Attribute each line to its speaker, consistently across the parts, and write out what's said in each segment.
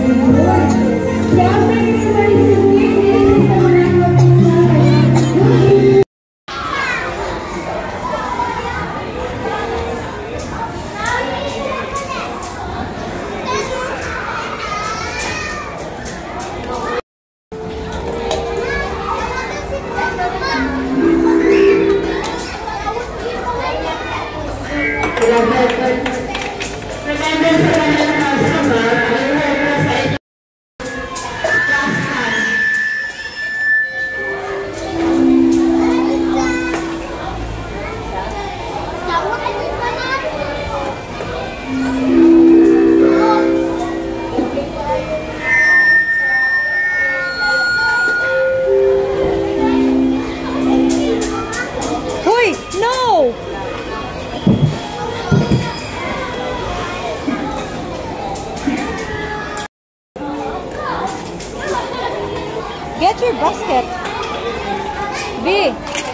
Speaker 1: Get your basket. B.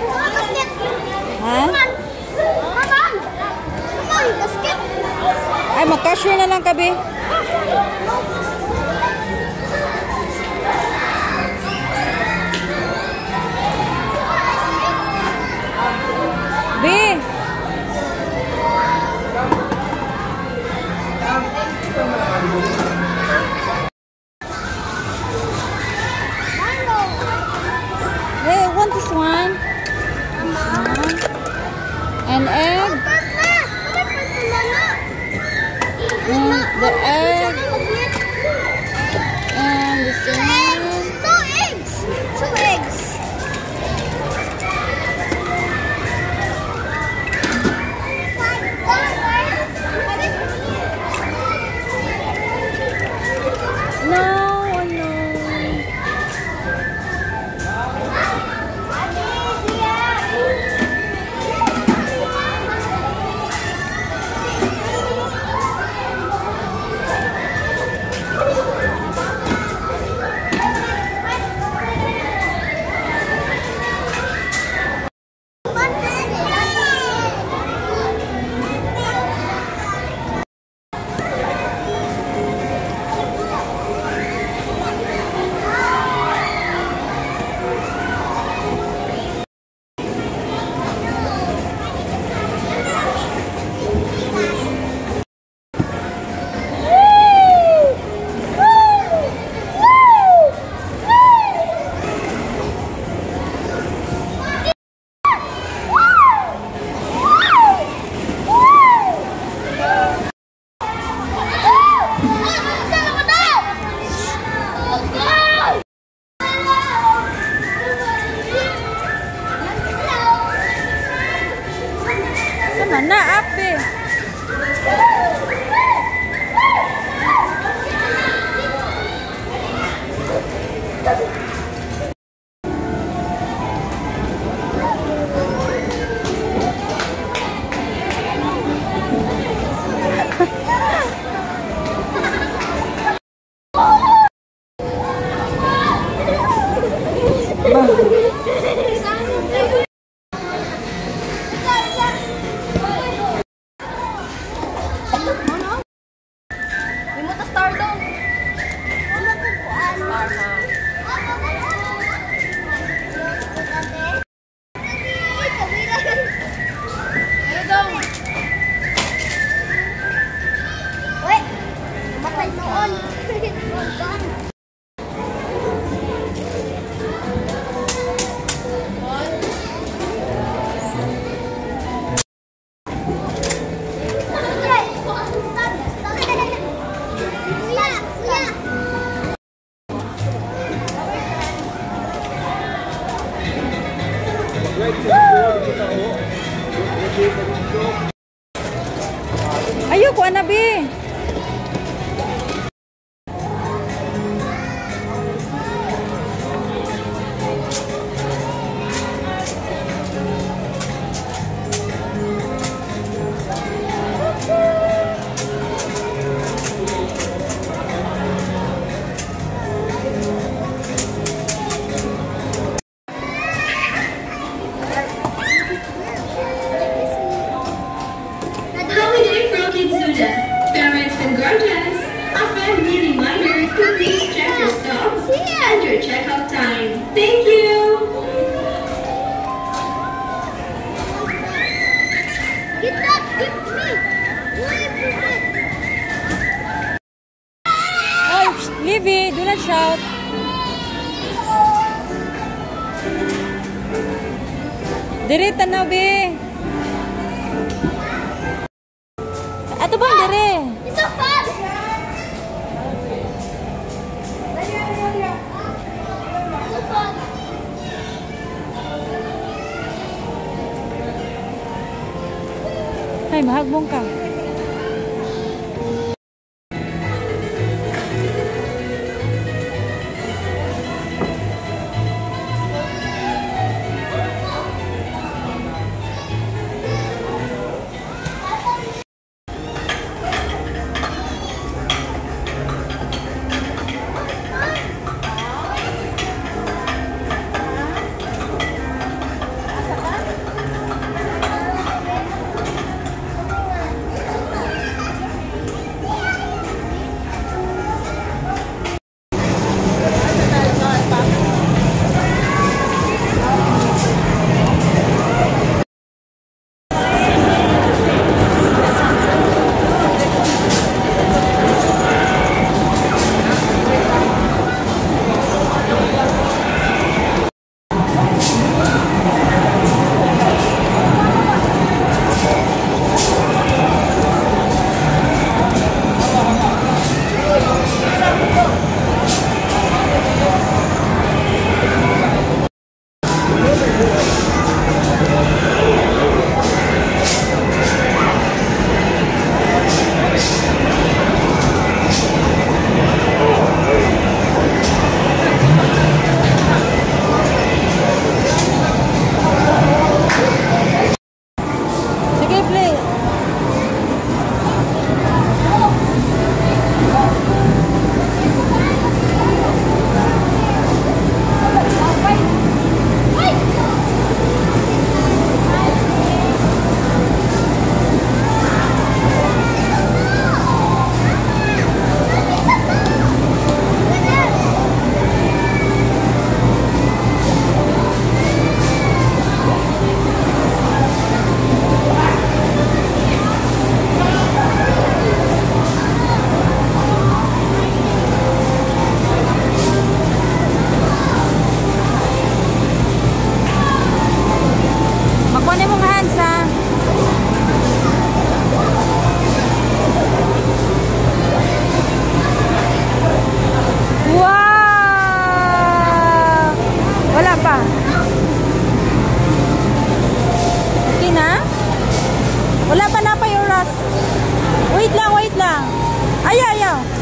Speaker 1: Ha? Ay, mag-cashier na lang ka, B. B. Hey, I want this one. An egg. And the egg. And the salmon.
Speaker 2: Two eggs. Two eggs.
Speaker 1: No, no. Mana api? Ayoko, Anabi.
Speaker 3: Parents and guardians, often meeting minors Please check your stuff and your checkout time. Thank you.
Speaker 2: Get that, get me.
Speaker 1: Oh, Livy, do not shout. Diri, tanaw, be. Ato bang diri?
Speaker 2: It's so fun. So fun.
Speaker 1: Ay, mahagbong ka. Wala pa na pa yung last. Wait lang, wait lang. Ayaw, ayaw.